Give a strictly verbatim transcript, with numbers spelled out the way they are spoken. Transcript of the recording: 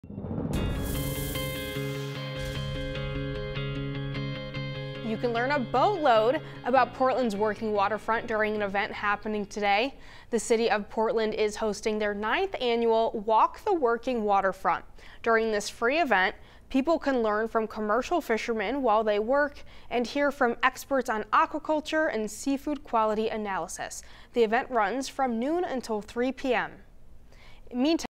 You can learn a boatload about Portland's working waterfront during an event happening today. The city of Portland is hosting their ninth annual Walk the Working Waterfront. During this free event, people can learn from commercial fishermen while they work and hear from experts on aquaculture and seafood quality analysis. The event runs from noon until three p m Meantime,